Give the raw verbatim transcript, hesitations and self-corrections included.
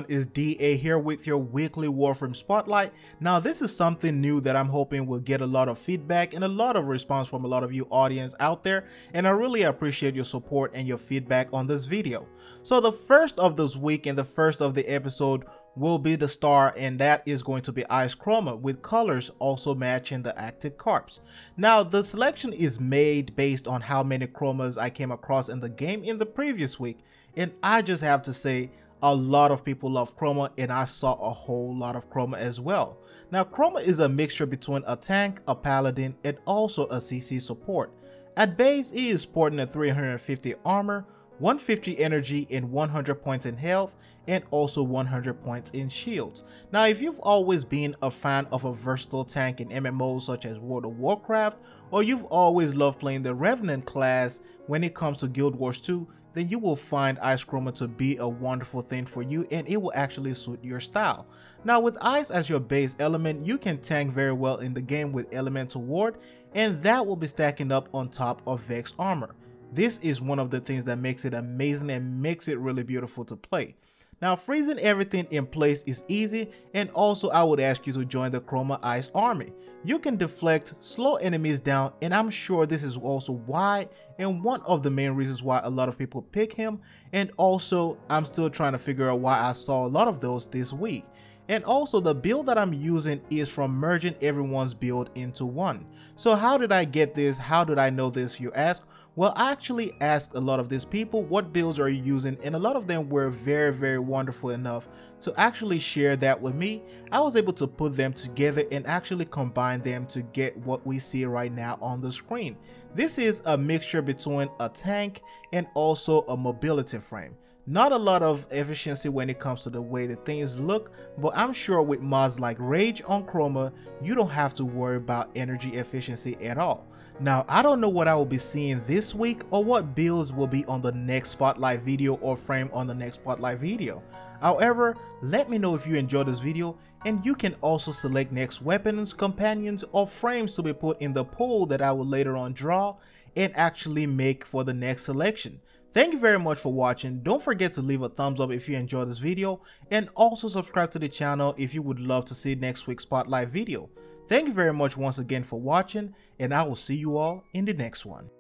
It's D A here with your weekly Warframe Spotlight. Now this is something new that I'm hoping will get a lot of feedback and a lot of response from a lot of you audience out there, and I really appreciate your support and your feedback on this video. So the first of this week and the first of the episode will be the star, and that is going to be Ice Chroma, with colors also matching the active carps. Now the selection is made based on how many chromas I came across in the game in the previous week, and I just have to say a lot of people love Chroma, and I saw a whole lot of Chroma as well. Now Chroma is a mixture between a tank, a paladin, and also a C C support. At base, he is sporting a three hundred fifty armor, one hundred fifty energy, and one hundred points in health, and also one hundred points in shields. Now if you've always been a fan of a versatile tank in M M Os such as World of Warcraft, or you've always loved playing the Revenant class when it comes to Guild Wars two, then you will find Ice Chroma to be a wonderful thing for you, and it will actually suit your style. Now with Ice as your base element, you can tank very well in the game with Elemental Ward, and that will be stacking up on top of Vex armor. This is one of the things that makes it amazing and makes it really beautiful to play. Now freezing everything in place is easy, and also I would ask you to join the Chroma Ice army. You can deflect, slow enemies down, and I'm sure this is also why and one of the main reasons why a lot of people pick him, and also I'm still trying to figure out why I saw a lot of those this week. And also the build that I'm using is from merging everyone's build into one. So how did I get this? How did I know this, you ask? Well, I actually asked a lot of these people what builds are you using, and a lot of them were very very wonderful enough to actually share that with me. I was able to put them together and actually combine them to get what we see right now on the screen. This is a mixture between a tank and also a mobility frame. Not a lot of efficiency when it comes to the way that things look, but I'm sure with mods like Rage on Chroma, you don't have to worry about energy efficiency at all. Now, I don't know what I will be seeing this week or what builds will be on the next Spotlight video or frame on the next Spotlight video. However, let me know if you enjoyed this video, and you can also select next weapons, companions, or frames to be put in the poll that I will later on draw and actually make for the next selection. Thank you very much for watching. Don't forget to leave a thumbs up if you enjoyed this video, and also subscribe to the channel if you would love to see next week's Spotlight video. Thank you very much once again for watching, and I will see you all in the next one.